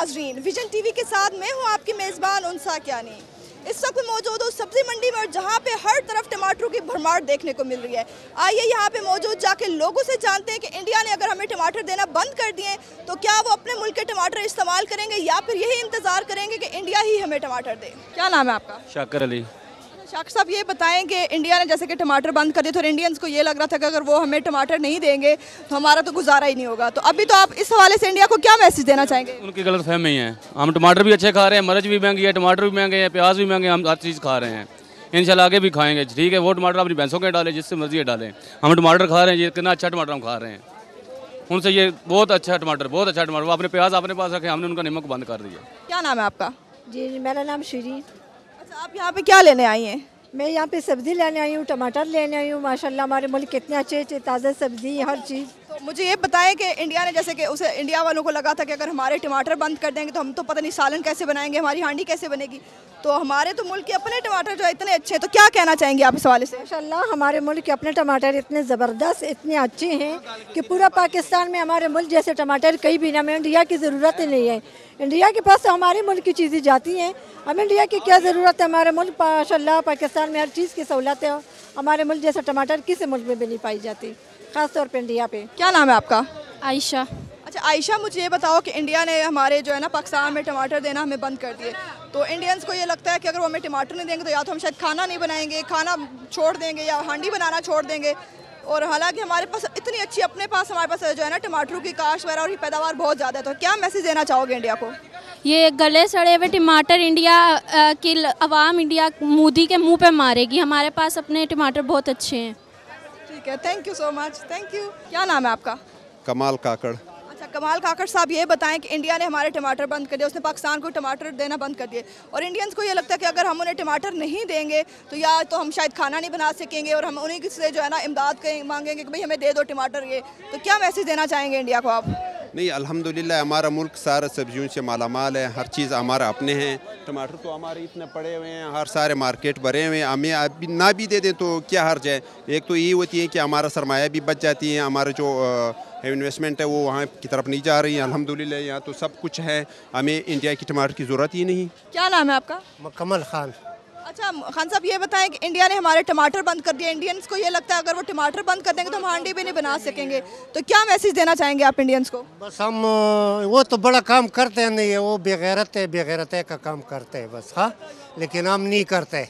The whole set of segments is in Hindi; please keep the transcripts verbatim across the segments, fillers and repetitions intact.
नाजरीन, विजन टीवी के साथ मैं हूं आपकी मेज़बान उनसा क्यानी। इस वक्त मौजूद हूँ सब्जी मंडी में और जहाँ पे हर तरफ टमाटरों की भरमार देखने को मिल रही है। आइए यहाँ पे मौजूद जाके लोगों से जानते हैं कि इंडिया ने अगर हमें टमाटर देना बंद कर दिए तो क्या वो अपने मुल्क के टमाटर इस्तेमाल करेंगे या फिर यही इंतज़ार करेंगे कि इंडिया ही हमें टमाटर दे। क्या नाम है आपका? शाकर अली। शाकर साहब, ये बताएं कि इंडिया ने जैसे कि टमाटर बंद कर दिए तो इंडियंस को ये लग रहा था कि अगर वो हमें टमाटर नहीं देंगे तो हमारा तो गुजारा ही नहीं होगा, तो अभी तो आप इस हवाले से इंडिया को क्या मैसेज देना चाहेंगे? उनकी गलत फहमी है। हम टमाटर भी अच्छे खा रहे हैं, मिर्च भी महंगी है, टमाटर भी महंगे हैं, प्याज भी महंगे, हम हर चीज़ खा रहे हैं। इंशाल्लाह आगे भी खाएंगे। ठीक है, वो टमाटर अपनी भैंसों के डालें, जिससे मर्जी डालें। हम टमाटर खा रहे हैं, ये कितना अच्छा टमाटर हम खा रहे हैं उनसे। ये बहुत अच्छा टमाटर, बहुत अच्छा टमाटर। वो अपने प्याज अपने पास रखे, हमने उनका नमक बंद कर दिया। क्या नाम है आपका? जी मेरा नाम श्री। अच्छा, आप यहाँ पे क्या लेने आई हैं? मैं यहाँ पे सब्ज़ी लेने आई हूँ, टमाटर लेने आई हूँ। माशाल्लाह हमारे मुल्क कितने अच्छे अच्छे ताज़ा सब्ज़ी, हर चीज़। तो मुझे ये बताएं कि इंडिया ने जैसे कि उसे इंडिया वालों को लगा था कि अगर हमारे टमाटर बंद कर देंगे तो हम तो पता नहीं सालन कैसे बनाएंगे, हमारी हांडी कैसे बनेगी। तो हमारे तो मुल्क के अपने टमाटर जो इतने अच्छे हैं, तो क्या कहना चाहेंगे आप इस हवाले से? माशाल्लाह हमारे मुल्क के अपने टमाटर इतने ज़बरदस्त, इतने अच्छे हैं कि पूरा पाकिस्तान में हमारे मुल्क जैसे टमाटर कहीं भी ना। हमें इंडिया की ज़रूरत ही नहीं है। इंडिया के पास तो हमारे मुल्क की चीज़ें जाती हैं, हमें इंडिया की क्या ज़रूरत है? हमारे मुल्क माशाल्लाह पाकिस्तान में हर चीज़ की सहूलत है। हमारे मुल्क जैसा टमाटर किसी मुल्क में भी नहीं पाई जाती, ख़ास तौर पे इंडिया पे। क्या नाम है आपका? आयशा। अच्छा आयशा, मुझे ये बताओ कि इंडिया ने हमारे जो है ना पाकिस्तान में टमाटर देना हमें बंद कर दिए, तो इंडियंस को ये लगता है कि अगर वो हमें टमाटर नहीं देंगे तो या तो हम शायद खाना नहीं बनाएंगे, खाना छोड़ देंगे या हांडी बनाना छोड़ देंगे। और हालांकि हमारे पास इतनी अच्छी अपने पास हमारे पास जो है ना टमाटरों की काश्त वगैरह और पैदावार बहुत ज़्यादा है, तो क्या मैसेज देना चाहोगे इंडिया को? ये गले सड़े हुए टमाटर इंडिया की अवाम इंडिया मोदी के मुंह पे मारेगी। हमारे पास अपने टमाटर बहुत अच्छे हैं। ठीक है, thank you so much, thank you. क्या नाम है आपका? कमाल काकड़। अच्छा कमाल काकड़ साहब, ये बताएं कि इंडिया ने हमारे टमाटर बंद कर दिए, उसने पाकिस्तान को टमाटर देना बंद कर दिए और इंडियंस को ये लगता है कि अगर हम उन्हें टमाटर नहीं देंगे तो या तो हम शायद खाना नहीं बना सकेंगे और हम उन्हीं से जो है ना इमदाद कहीं मांगेंगे कि भाई हमें दे दो टमाटर। ये तो क्या मैसेज देना चाहेंगे इंडिया को आप? नहीं, अल्हम्दुलिल्लाह हमारा मुल्क सारा सब्जियों से मालामाल है, हर चीज़ हमारा अपने हैं। टमाटर तो हमारे इतने पड़े हुए हैं, हर सारे मार्केट भरे हुए हैं। हमें अभी ना भी दे दें तो क्या हर्ज है? एक तो ये होती है कि हमारा सरमाया भी बच जाती है, हमारा जो इन्वेस्टमेंट है वो वहाँ की तरफ नहीं जा रही है। अल्हम्दुलिल्लाह यहाँ तो सब कुछ है, हमें इंडिया की टमाटर की ज़रूरत ही नहीं। क्या नाम है आपका? मुकम्मल खान। अच्छा खान साहब, ये बताएं कि इंडिया ने हमारे टमाटर बंद कर दिया, इंडियंस को ये लगता है अगर वो टमाटर बंद कर देंगे तो हम हांडी भी नहीं बना सकेंगे, तो क्या मैसेज देना चाहेंगे आप इंडियंस को? बस हम वो तो बड़ा काम करते हैं, नहीं है वो बेगैरत है, बेगैरत है का काम करते हैं बस। हाँ, लेकिन हम नहीं करते।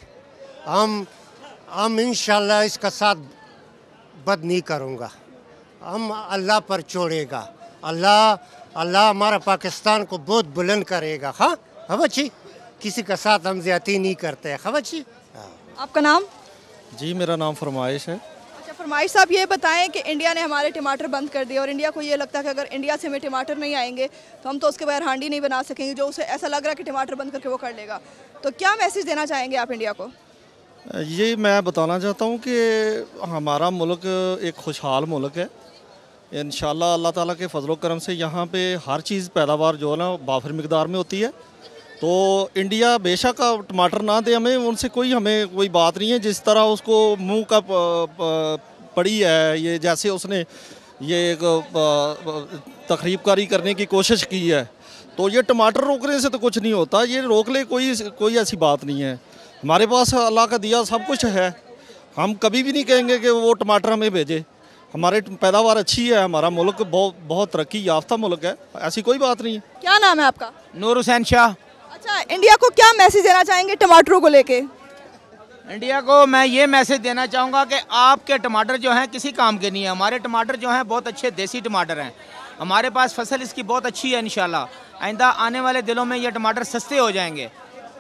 हम हम इंशाल्लाह इसका साथ बद नहीं करूँगा। हम अल्लाह पर छोड़ेगा। अल्लाह अल्लाह हमारा पाकिस्तान को बहुत बुलंद करेगा। हाँ हाँ बच्ची, किसी का साथ हम ज्यादती नहीं करते हैं। खबर जी। आपका नाम? जी मेरा नाम फरमाइश है। अच्छा फरमाइश साहब, ये बताएं कि इंडिया ने हमारे टमाटर बंद कर दिए और इंडिया को ये लगता है कि अगर इंडिया से हमें टमाटर नहीं आएंगे तो हम तो उसके बगैर हांडी नहीं बना सकेंगे, जो उसे ऐसा लग रहा है कि टमाटर बंद करके वो कर लेगा, तो क्या मैसेज देना चाहेंगे आप इंडिया को? ये मैं बताना चाहता हूँ कि हमारा मुल्क एक खुशहाल मुल्क है। इंशाल्लाह अल्लाह ताला के फजल करम से यहाँ पे हर चीज़ पैदावार जो है ना बाफर मिकदार में होती है। तो इंडिया बेशक टमाटर ना दे हमें, उनसे कोई हमें कोई बात नहीं है। जिस तरह उसको मुंह का पड़ी है, ये जैसे उसने ये एक तकरीबकारी करने की कोशिश की है, तो ये टमाटर रोकने से तो कुछ नहीं होता। ये रोक ले, कोई कोई ऐसी बात नहीं है। हमारे पास अल्लाह का दिया सब कुछ है, हम कभी भी नहीं कहेंगे कि वो टमाटर हमें भेजे। हमारे पैदावार अच्छी है, हमारा मुल्क बहुत बहुत तरक्की याफ्ता मुल्क है, ऐसी कोई बात नहीं है। क्या नाम है आपका? नूर हुसैन शाह। अच्छा, इंडिया को क्या मैसेज देना चाहेंगे टमाटरों को लेके? इंडिया को मैं ये मैसेज देना चाहूँगा कि आपके टमाटर जो हैं किसी काम के नहीं है। हमारे टमाटर जो हैं बहुत अच्छे देसी टमाटर हैं, हमारे पास फसल इसकी बहुत अच्छी है। इंशाल्लाह आइंदा आने वाले दिनों में ये टमाटर सस्ते हो जाएंगे।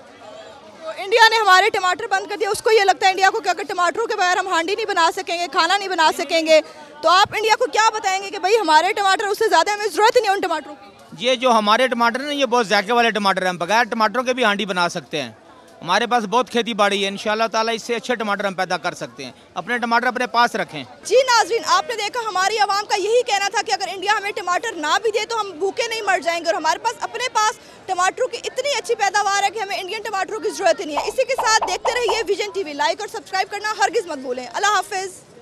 तो इंडिया ने हमारे टमाटर बंद कर दिया, उसको ये लगता है इंडिया को कि अगर टमाटरों के बगैर हम हांडी नहीं बना सकेंगे, खाना नहीं बना सकेंगे, तो आप इंडिया को क्या बताएंगे कि भाई हमारे टमाटर, उससे ज़्यादा हमें ज़रूरत ही नहीं है उन टमाटरों की? ये जो हमारे टमाटर हैं ये बहुत जायके वाले टमाटर हैं, हम बगैर टमाटरों के भी हांडी बना सकते हैं। हमारे पास बहुत खेती बाड़ी है, इंशाल्लाह ताला इससे अच्छे टमाटर हम पैदा कर सकते हैं। अपने टमाटर अपने पास रखें। जी नाजरीन, आपने देखा हमारी आवाम का यही कहना था कि अगर इंडिया हमें टमाटर ना भी दे तो हम भूखे नहीं मर जाएंगे, और हमारे पास अपने पास टमाटरों की इतनी अच्छी पैदावार है कि हमें इंडियन टमाटरों की जरूरत ही नहीं है। इसी के साथ देखते रहिए विजन टीवी, लाइक और सब्सक्राइब करना हरगिज़ मत भूलें। अल्लाह हाफिज़।